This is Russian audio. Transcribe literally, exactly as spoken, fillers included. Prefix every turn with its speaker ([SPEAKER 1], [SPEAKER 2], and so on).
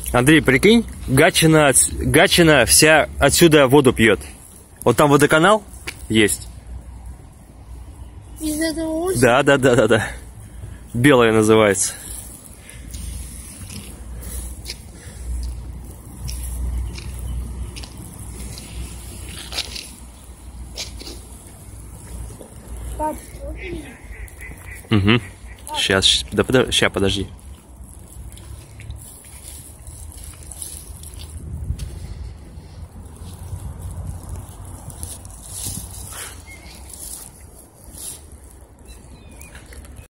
[SPEAKER 1] Андрей, прикинь, Гатчина, Гатчина вся отсюда воду пьет. Вот там водоканал есть.
[SPEAKER 2] Из этого озера?
[SPEAKER 1] Да, да, да, да, да. Белая называется.
[SPEAKER 2] Пап,
[SPEAKER 1] Угу. Сейчас, да, подожди, сейчас, подожди.